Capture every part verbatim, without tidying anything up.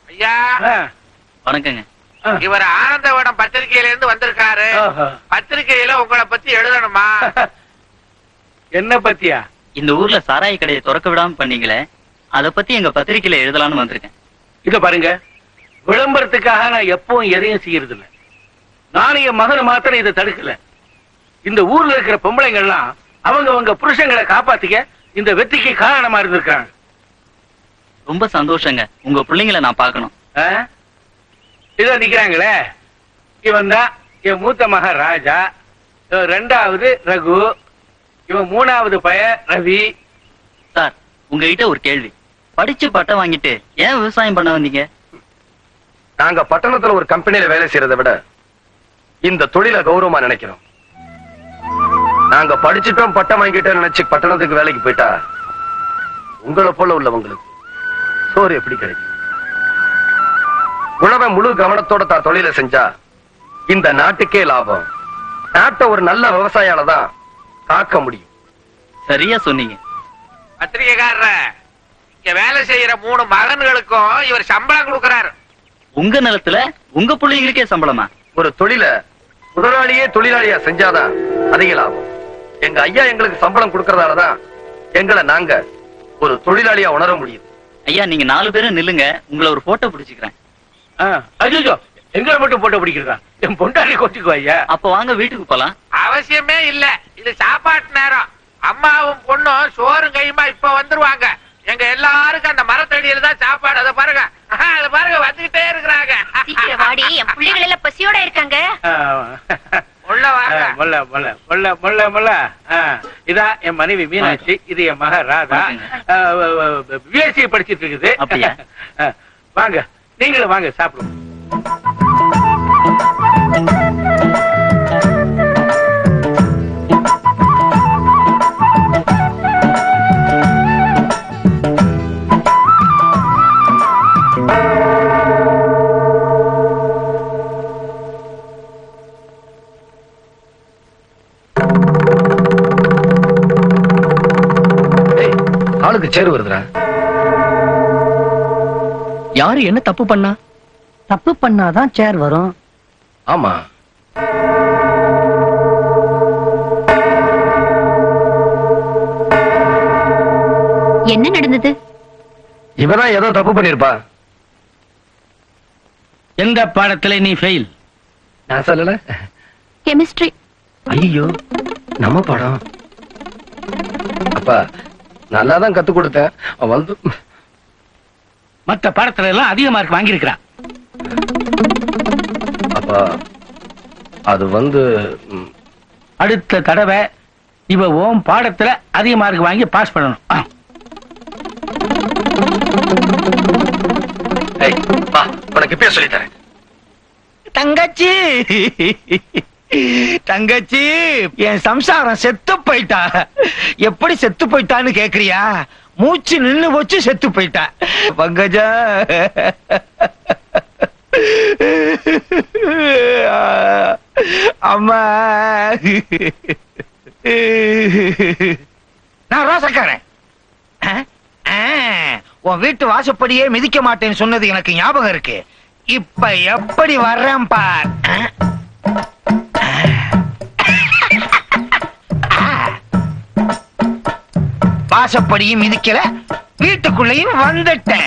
ஐயா வணக்கங்க. இவர் ஆனந்தவனம் பத்திரிகையில இருந்து வந்திருக்காரு. பத்திரிகையில உங்களை பத்தி எழுதணுமா? என்ன பத்தியா? இந்த ஊர்ல சாராய கடையை திறக்க விடாம பண்ணீங்களே, அத பத்தி எங்க பத்திரிகையில எழுதலாம்னு வந்திருக்கேன். இத பாருங்க, விளம்பரத்துக்காக நான் எப்பவும் எதையும் செய்யறது இல்ல. நானும் என் மகனை மாத்திரம் இதை தடுக்கல. இந்த ஊர்ல இருக்கிற பொம்பளைங்கள்லாம் அவங்க அவங்க புருஷங்களை காப்பாத்திக்க இந்த வெற்றிக்கு காரணமா இருந்திருக்காங்க. ரொம்ப சந்தோஷங்க. உங்க பிள்ளைங்களை நான் பார்க்கணும். இத நிக்கிறாங்களே, இவன் தான் என் மூத்த மகன் ராஜா, இவன் ரெண்டாவது ரகு, இவன் மூணாவது பையன் ரவி. சார், உங்ககிட்ட ஒரு கேள்வி. படிச்சு பட்டம் வாங்கிட்டு ஏன் விவசாயம் பண்ண வந்தீங்க? நாங்க பட்டணத்துல ஒரு கம்பெனியில வேலை செய்யறதை விட இந்த தொழில கௌரவமா நினைக்கிறோம். நாங்க படிச்சுட்டோம் பட்டம் வாங்கிட்டோம் நினைச்சு பட்டணத்துக்கு வேலைக்கு போயிட்டா உங்களை போல உள்ளவங்களுக்கு சோறு எப்படி கிடைக்கும்? உழவன் முழு கவனத்தோட தான் தொழிலை செஞ்சா இந்த நாட்டுக்கே லாபம். நாட்டை ஒரு நல்ல விவசாயால தான் காக்க முடியும். சரியா சொன்னீங்க. பத்திரிகைக்காரர, இங்க வேலை செய்யற மூணு மகன்களுக்கும் இவர் சம்பளம் கொடுக்கறாரு. உங்க நிலத்துல உங்க பிள்ளைங்களுக்கே சம்பளமா? ஒரு தொழில முதலாளியே தொழிலாளியா செஞ்சாதான் அதிக லாபம். எங்க ஐயா எங்களுக்கு சம்பளம் கொடுக்கறதாலதான் எங்களை நாங்க ஒரு தொழிலாளியா உணர முடியுது. ஐயா, நீங்க நாலு பேரும் நில்லுங்க, உங்களை ஒரு போட்டோ பிடிச்சுக்கிறேன். ஐயோ, எங்களை மட்டும் போட்டோ பிடிக்கிறதா? என் பொண்டாட்டி கொச்சிக்குவா ஐயா. அப்ப வாங்க வீட்டுக்கு போலாம். அவசியமே இல்ல, இது சாப்பாட்டு நேரம். அம்மாவும் பொண்ணும் சோறும் கையுமா இப்ப வந்துருவாங்க. எங்க எல்லாருக்கும் அந்த மரத்தடியில தான் சாப்பாடு. அதை பாருங்க, அதை பாருங்க, வந்துகிட்டே இருக்கிறாங்க. வாடி, என் பிள்ளைகள் எல்லாம் பசியோட இருக்காங்க. உள்ள வாங்க. முல்ல முல்ல முல்ல முல்ல முல்ல. இதான் என் மனைவி மீனாட்சி, இது என் மக ராதா. பிஎஸ்சி படிச்சிட்டு இருக்குது. அப்படியா? வாங்க, நீங்களும் வாங்க, சாப்பிடுவோம். ஆளுக்கு சேரு வருதுடா. யாரு என்ன தப்பு பண்ணா? தப்பு பண்ணாதான் சேர் வரும். ஆமா, என்ன நடந்தது? இவதான் ஏதோ தப்பு பண்ணிருப்பா. எந்த பாடத்துல நீ ஃபெயில்? நான் சொல்லல. கெமிஸ்ட்ரி. ஐயோ, நம்ம பாடம். அப்பா, நல்லாதான் கத்து கொடுத்தேன். வந்து மற்ற பாடத்துல எல்லாம் அதிக மார்க் வாங்கியிருக்கிறான். அப்பா, அது வந்து அடுத்த தடவை இவ ஓம் பாடத்துல அதிக மார்க் வாங்கி பாஸ் பண்ணணும். உனக்கு இப்பயே சொல்லித்தரேன். தங்கச்சி, தங்கச்சி, என் சம்சாரம் செத்து போயிட்டா. எப்படி செத்து போயிட்டான்னு கேக்குறியா? மூச்சு நின்னு போச்சு, செத்து போயிட்டா. பங்கஜா, அம்மா, நான் ரோசக்காரன். உன் வீட்டு வாசப்படியே மிதிக்க மாட்டேன்னு சொன்னது எனக்கு ஞாபகம் இருக்கு. இப்ப எப்படி வர்றேன் பார். வாசப்படியும் மிதிக்கல, வீட்டுக்குள்ளையும் வந்துட்டேன்.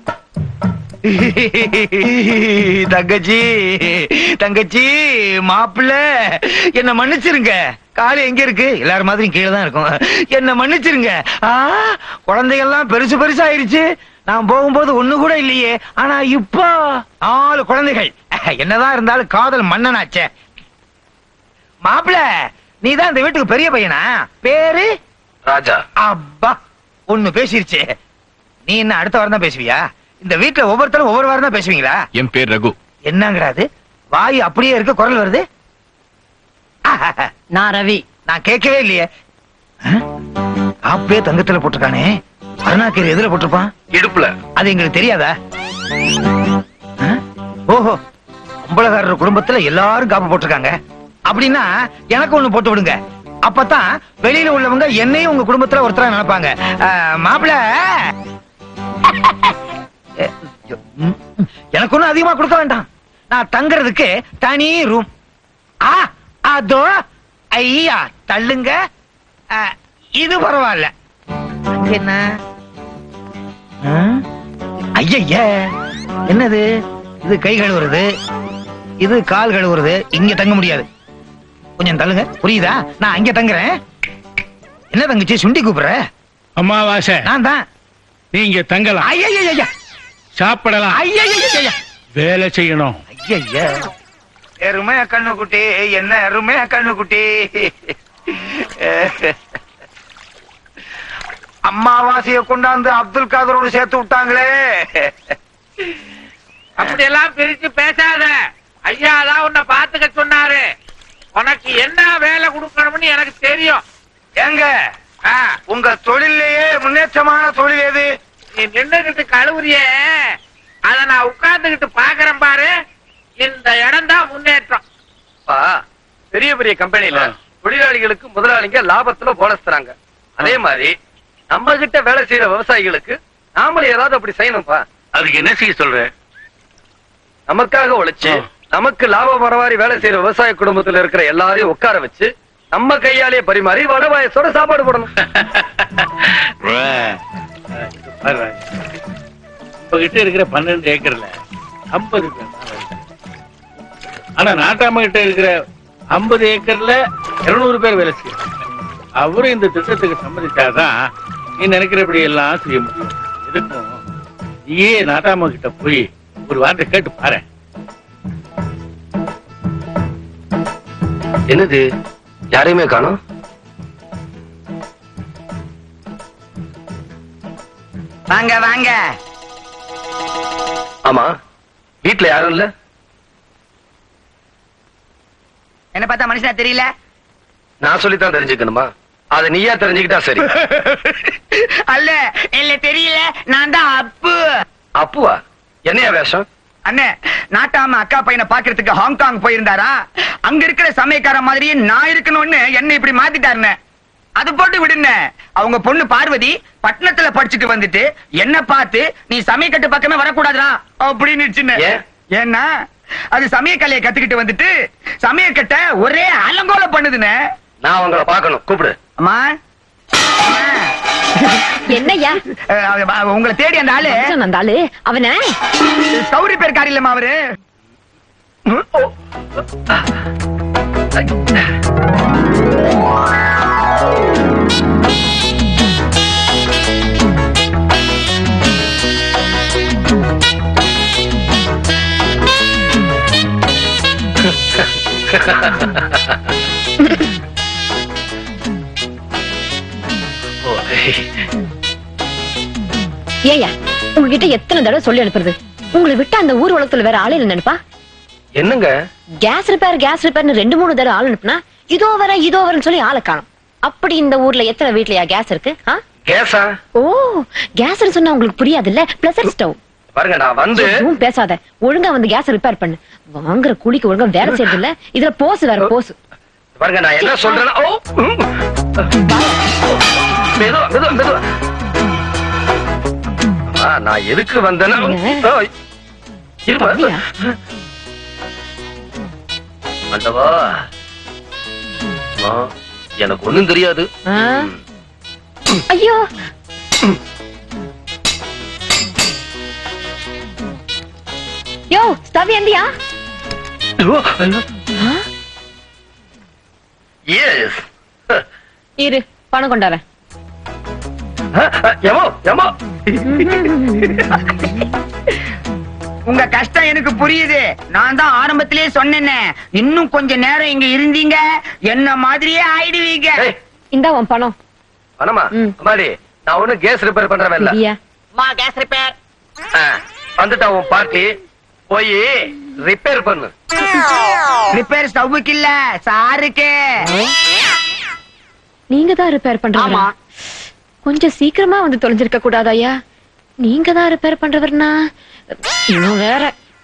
தங்கச்சி, தங்கச்சி, மாப்பிள்ள, என்ன மன்னிச்சிருங்க. காலு எங்க இருக்கு? எல்லாரும் மாதிரி கீழே தான் இருக்கும். என்ன மன்னிச்சிருங்க. குழந்தைகள்லாம் பெருசு பெருசாயிருச்சு. நான் போகும்போது ஒண்ணு கூட இல்லையே. ஆனா இப்போ நாலு குழந்தைகள். என்னதான் இருந்தாலும் காதல் மன்னனாச்சே. மாப்பிள்ள, நீதான் இந்த வீட்டுக்கு பெரிய பையனா? பேரு ராஜா. அப்பா, ஒண்ணு பேசிருச்சு. நீ என்ன அடுத்த வாரம் தான் பேசுவியா? இந்த வீட்டுல ஒவ்வொருத்தரும் ஒவ்வொரு வாரம் தான் பேசுவீங்களா? என் பேர் ரகு. என்னங்கிறாது? வாயு அப்படியே இருக்கு, குரல் வருது. நான் ரவி. நான் கேட்கவே இல்லையே. அப்பே தங்கத்துல போட்டிருக்கானே, அருணாக்கீரை எதுல போட்டிருப்பான்? இடுப்புல. அது எங்களுக்கு தெரியாதா? ஓஹோ, அம்பலகாரர் குடும்பத்துல எல்லாரும் காப்பு போட்டிருக்காங்க. அப்படின்னா எனக்கு ஒண்ணு போட்டு விடுங்க. அப்பதான் வெளியில உள்ளவங்க என்னையும் உங்க குடும்பத்துல ஒருத்தரா நினைப்பாங்க. மாப்பிள்ள, உனக்கு ஒண்ணும் அதிகமா கொடுக்க வேண்டாம். நான் தங்குறதுக்கு தனி ரூம். ஆ அதோ ஐயா தள்ளுங்க. இது பரவாயில்ல. என்ன ஐய என்னது? இது கை கழுவுறது, இது கால் கழுவுறது. இங்க தங்க முடியாது. கொஞ்சம் தள்ளுங்க. புரியுதா? நான் அங்க தங்குறேன். என்ன தங்கச்சி சுண்டி கூப்பிடுற? அம்மாவாசை நான் தான். நீங்க தங்கலாம். ஐயா சாப்பிடலாம். ஐயா வேலை செய்யணும். ஐயா எருமையா கண்ணுக்குட்டி, என்ன எருமையா கண்ணுக்குட்டி. அம்மாவாசைய கொண்டாந்து அப்துல் காதரோடு சேர்த்து விட்டாங்களே. அப்படியெல்லாம் பிரிச்சு பேசாத. ஐயா தான் உன்னை பாத்துக்க சொன்னாரு. உனக்கு என்ன வேலை கொடுக்கணும்னு எனக்கு தெரியும். ஏங்க உங்க தொழிலேயே முன்னேற்றமான தொழில் எது? நீ நின்னுகிட்டு கழுவுறிய, அத நான் உட்கார்ந்துகிட்டு பாக்குறேன் பாரு. இந்த இடம் தான் முன்னேற்றம். பெரிய பெரிய கம்பெனில தொழிலாளிகளுக்கு முதலாளிங்க லாபத்துல போனஸ் தராங்க. அதே மாதிரி நம்ம கிட்ட வேலை செய்யற விவசாயிகளுக்கு நாமளும் ஏதாவது அப்படி செய்யணும்பா. அதுக்கு என்ன செய்ய சொல்ற? நமக்காக உழைச்சு நமக்கு லாபம் வர மாதிரி வேலை செய்யற விவசாய குடும்பத்துல இருக்கிற எல்லாரையும் உட்கார வச்சு நம்ம கையாலேயே பரிமாறி வடவாயத்தோட சாப்பாடு போடணும். கிட்ட இருக்கிற பன்னெண்டு ஏக்கர்ல ஐம்பது பேர், ஆனா நாட்டாம கிட்ட இருக்கிற ஐம்பது ஏக்கர்ல இருநூறு பேர் வேலை செய்யறாங்க. அவரும் இந்த திட்டத்துக்கு சம்மதிச்சாதான் நீ நினைக்கிறபடி எல்லாம் செய்ய முடியும். எதுக்கும் நீயே நாட்டாம கிட்ட போய் ஒரு வார்த்தை கேட்டு பாரு. என்னது யாரையுமே காணோம்? வாங்க வாங்க. ஆமா, வீட்டுல யாரும் இல்ல? என்ன பார்த்தா மனுஷனா தெரியல? நான் சொல்லித்தான் தெரிஞ்சுக்கணுமா? அத நீயா தெரிஞ்சுக்கிட்டா சரி. அல்ல இல்ல தெரியல, நான் தான் அப்பு. அப்புவா? என்னையா வேஷம்? அண்ணே, நாட்டாம அக்கா பையனை பாக்குறதுக்கு ஹாங்காங் போயிருந்தாரா? அங்க இருக்கிற சமயக்கார மாதிரியே நான் இருக்கணும்னு என்ன இப்படி மாத்திட்டாருன்னு. அது போட்டு விடுன. அவங்க பொண்ணு பார்வதி பட்டணத்துல படிச்சுட்டு வந்துட்டு என்ன பார்த்து நீ சமயக்கட்டு பக்கமே வரக்கூடாதுடா அப்படின்னு. ஏன்னா அது சமயக்கலையை கத்துக்கிட்டு வந்துட்டு சமயக்கட்ட ஒரே அலங்கோல பண்ணுதுன்னு. நான் உங்களை பார்க்கணும், கூப்பிடு. அம்மா என்னய்யா உங்களை தேடி அந்த ஆளு அந்த ஆளு அவன சௌரி பேர் காரி இல்லம்மா அவரு. ஏயா உங்ககிட்ட எத்தனை தடவை சொல்லி அனுப்புறது? உங்களை விட்டு அந்த ஊர் உலகத்துல வேற ஆளு நினைப்பா? என்னங்க கேஸ் ரிப்பேர் கேஸ் ரிப்பேர்னு ரெண்டு மூணு தடவை ஆள் அனுப்புனா இதோ வர இதோ வரன்னு சொல்லி ஆளை காணும். அப்படி இந்த ஊர்ல எத்தனை வீட்லயா கேஸ் இருக்கு? கேஸா? ஓ கேஸ் சொன்னா உங்களுக்கு புரியாது இல்ல? பிளஸர் ஸ்டவ் பாருங்க. நான் வந்து எதுவும் பேசாத, ஒழுங்கா வந்து கேஸ் ரிப்பேர் பண்ணு. வாங்குற கூலிக்கு ஒழுங்கா வேலை செய்யறது இல்ல. இதுல போஸ் வேற போஸ். பாருங்க, நான் என்ன சொல்றேன்னா மெதுவா மெதுவா மெதுவா. நான் எதுக்கு வந்தேன்னா அண்டவா எனக்கு ஒண்ணும் தெரியாது. ஐயோ யோ ஸ்டவ் எந்தியா? எஸ் இரு பணம் கொண்டாரேன். உங்க கஷ்டம் எனக்கு புரியுது. நான் தான் ஆரம்பத்திலேயே சொன்னேனே, இன்னும் கொஞ்ச நேரம் இங்க இருந்தீங்க என்ன மாதிரியே ஆயிடுவீங்க. இந்தா உன் பணம். பணமா? அம்மாடி, நான் ஒண்ணு கேஸ் ரிப்பேர் பண்றவன் இல்ல. மா கேஸ் ரிப்பேர் வந்துட்டா உன் பார்ட்டி போய் ரிப்பேர் பண்ணு. ரிப்பேர் ஸ்டவ்வுக்கு இல்ல சாருக்கு. நீங்க தான் ரிப்பேர் பண்றீங்க. கொஞ்சம் சீக்கிரமா வந்து தொலைஞ்சிருக்க கூடாதா ஐயா? நீங்க தான் ரிப்பேர் பண்றவர்னா இன்னும் வேற.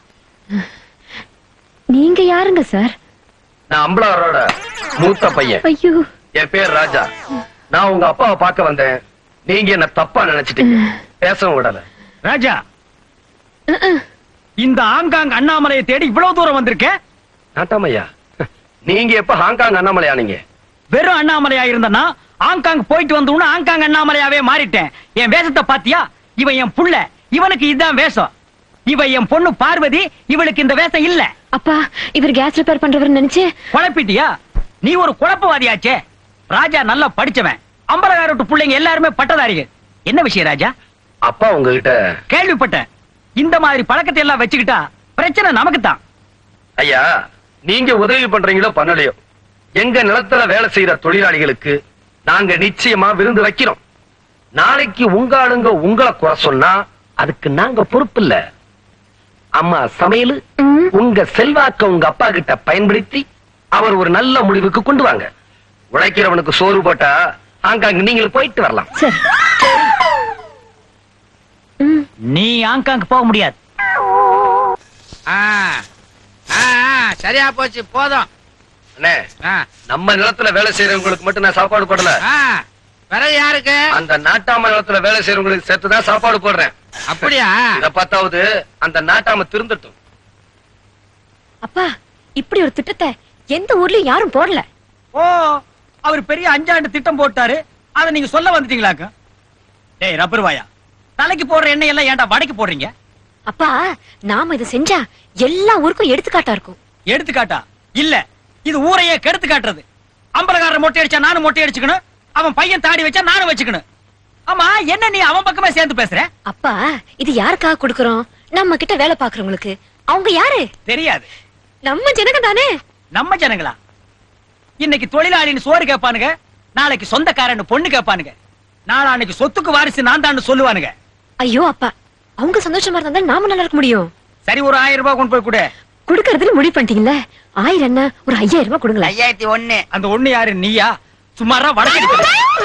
நீங்க யாருங்க சார்? நான் அம்பலாரோட மூத்த பையன். ஐயோ, என் பேர் ராஜா. நான் உங்க அப்பாவை பார்க்க வந்தேன். நீங்க என்ன தப்பா நினைச்சிட்டீங்க. பேசவும் விடல. ராஜா, இந்த ஆங்காங் அண்ணாமலையை தேடி இவ்வளவு தூரம் வந்திருக்கேன். நாட்டாமையா, நீங்க எப்ப ஹாங்காங் அண்ணாமலையா? நீங்க வெறும் அண்ணாமலையா இருந்தனா ஆங்காங் போயிட்டு வந்தோம்னா ஆங்காங் அண்ணாமலையாவே மாறிட்டேன். என் வேஷத்தை பாத்தியா? இவன் என் புள்ள, இவனுக்கு இதுதான் வேஷம். இவ என் பொண்ணு பார்வதி, இவளுக்கு இந்த வேஷம் இல்ல. அப்பா, இவர் கேஸ் ரிப்பேர் பண்றவர் நினைச்சு குழப்பிட்டியா? நீ ஒரு குழப்பவாதியாச்சே. ராஜா நல்லா படிச்சவன், அம்பலகாரட்டு பிள்ளைங்க எல்லாருமே பட்டதாரிகள். என்ன விஷயம் ராஜா? அப்பா உங்ககிட்ட கேள்விப்பட்டேன். இந்த மாதிரி பழக்கத்தை எல்லாம் வச்சுக்கிட்டா பிரச்சனை நமக்கு தான். ஐயா, நீங்க உதவி பண்றீங்களோ பண்ணலையோ, எங்க நிலத்துல வேலை செய்யற தொழிலாளிகளுக்கு நாங்க நிச்சயமா விருந்து வைக்கிறோம். நாளைக்கு உங்க ஆளுங்க உங்களை குறை சொன்னா அதுக்கு நாங்க பொறுப்பு இல்ல. அம்மா சமையல் உங்க செல்வாக்க உங்க அப்பா கிட்ட பயன்படுத்தி அவர் ஒரு நல்ல முடிவுக்கு கொண்டு வாங்க. உழைக்கிறவனுக்கு சோறு போட்டா ஆங்காங்க நீங்களும் போயிட்டு வரலாம். நீ ஆங்காங்க போக முடியாது. சரியா போச்சு, போதும். அண்ணே, நம்ம நிலத்துல வேலை செய்யறவங்களுக்கு மட்டும் நான் சாப்பாடு போடல. வேற யாருக்கு? அந்த நாட்டாம நிலத்துல வேலை செய்யறவங்களுக்கு சேர்த்துதான் சாப்பாடு போடுறேன். அப்படியா? இத பார்த்தாவது அந்த நாட்டாம திருந்தட்டும். அப்பா, இப்படி ஒரு திட்டத்தை எந்த ஊர்லயும் யாரும் போடல. ஓ, அவர் பெரிய அஞ்சாண்டு திட்டம் போட்டாரு, அத நீங்க சொல்ல வந்துட்டீங்களாக்க? டேய் ரப்பர்வாயா, தலைக்கு போடுற எண்ணெய் எல்லாம் ஏன்டா வடைக்கு போடுறீங்க? அப்பா, நாம இதை செஞ்சா எல்லா ஊருக்கும் எடுத்துக்காட்டா இருக்கும். எடுத்துக்காட்டா? இல்ல, இது ஊரையே கெடுத்து காட்டுறது. அம்பலகாரர் மொட்டை அடிச்சா நானும் மொட்டை அடிச்சுக்கணும், அவன் பையன் தாடி வச்சா நானும் வச்சுக்கணும். ஆமா, என்ன நீ அவன் பக்கமே சேர்ந்து பேசுற? அப்பா, இது யாருக்காக கொடுக்கறோம்? நம்ம கிட்ட வேலை பாக்குறவங்களுக்கு. அவங்க யாரு தெரியாது. நம்ம ஜனங்க தானே. நம்ம ஜனங்களா? இன்னைக்கு தொழிலாளின்னு சோறு கேட்பானுங்க, நாளைக்கு சொந்தக்காரன்னு பொண்ணு கேட்பானுங்க, நாளைக்கு சொத்துக்கு வாரிசு நான் தான் சொல்லுவானுங்க. ஐயோ அப்பா, அவங்க சந்தோஷமா இருந்தா நாம நல்லா இருக்க முடியும். சரி, ஒரு ஆயிரம் ரூபாய் கொண்டு போய் கொடு. குடுக்கறதுன்னு முடிவு பண்ணிட்டீங்கல்ல, ஆயிரம் என்ன, ஒரு ஐயாயிரம் ரூபாய் கொடுங்களேன். ஐயாயிரத்தி ஒண்ணு. அந்த ஒண்ணு யாரு? நீயா? சும்மாரா வடக்கு.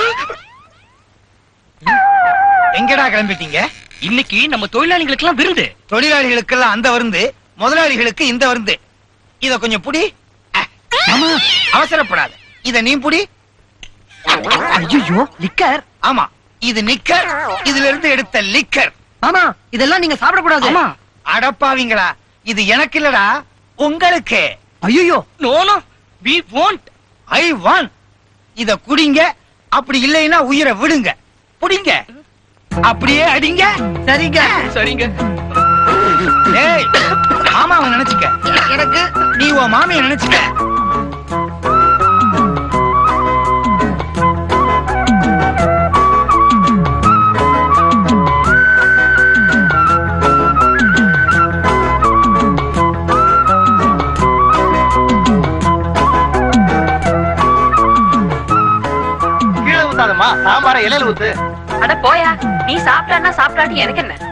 எங்கடா கிளம்பிட்டீங்க? இன்னைக்கு நம்ம தொழிலாளிகளுக்கு எல்லாம் விருந்து. தொழிலாளிகளுக்கு எல்லாம் அந்த விருந்து, முதலாளிகளுக்கு இந்த விருந்து. இத கொஞ்சம் புடி. ஆமா, அவசரப்படாத. இத நீ புடி. ஐயோ, லிக்கர். ஆமா, இது நிக்கர். இதுல இருந்து எடுத்த லிக்கர். ஆமா, இதெல்லாம் நீங்க சாப்பிட கூடாது. ஆமா, அடப்பாவீங்களா, இது எனக்கு இல்லடா, உங்களுக்கு. ஐயோ, no no, we won't. I want. இத குடிங்க, அப்படி இல்லைன்னா உயிரை விடுங்க. புடிங்க, அப்படியே அடிங்க. சரிங்க சரிங்க. ஏய், மாமாவை நினைச்சுக்க, எனக்கு நீ உன் மாமியை நினைச்சுக்க. கீழே ஊத்தாதம்மா, சாம்பார இலையில ஊத்து. அட போயா, நீ சாப்பிட்டான்னா சாப்பிடாட்டி எனக்கு என்ன?